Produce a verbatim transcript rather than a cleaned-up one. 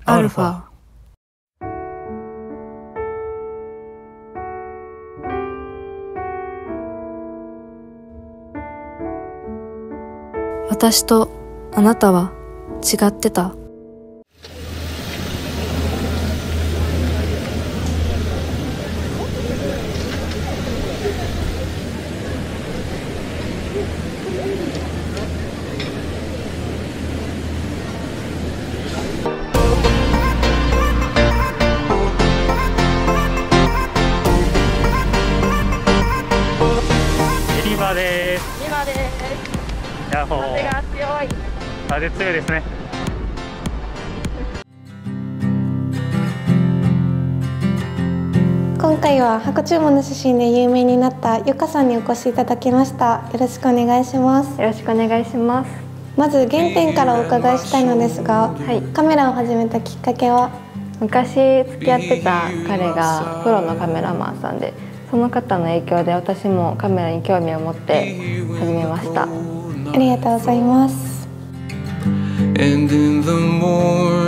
アルファ。私とあなたは違ってた。 ユニバです。 今です。 ヤッホ風がー。 強い。 風強いですね。 今回は白昼夢の写真で有名になったゆかさんにお越しいただきました。よろしくお願いします。 よろしくお願いします。 まず原点からお伺いしたいのですが、 はい、 カメラを始めたきっかけは？ 昔付き合ってた彼がプロのカメラマンさんで、その方の影響で私もカメラに興味を持って始めました。 ありがとうございます。 And in the morning